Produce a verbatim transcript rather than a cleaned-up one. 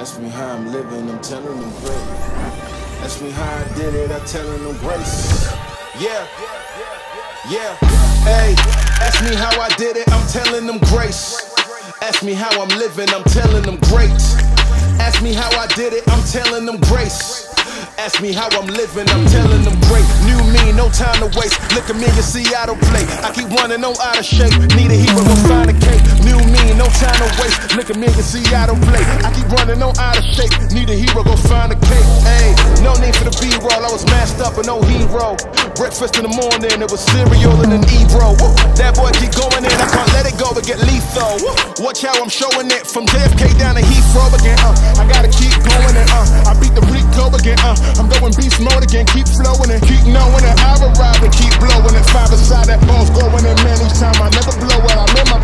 Ask me how I'm living, I'm telling them great. Ask me how I did it, I'm telling them grace. Yeah, yeah, hey. Ask me how I did it, I'm telling them grace. Ask me how I'm living, I'm telling them great. Ask me how I did it, I'm telling them grace. Ask me how I'm living, I'm telling them great. New me, no time to waste. Look at me and see I don't play. I keep running on out of shape. Need a hero, go find a cake. New me, no time to waste. Look at me and see I don't play. I keep running on out of shape. Need a hero, go find a cake. Hey, no need for the B-roll. I was masked up and no hero. Breakfast in the morning, it was cereal and an E-bro. That boy keep going in, I can't let it go and get lethal. Watch how I'm showing it from J F K down to Heathrow again. Uh, I gotta keep going and uh, I beat the Rico again. Uh, I'm going beast mode again, keep flowing and keep knowing it. I arrive and keep blowing it. Five aside that ball's going in, man. Each time I never blow it, I'm in my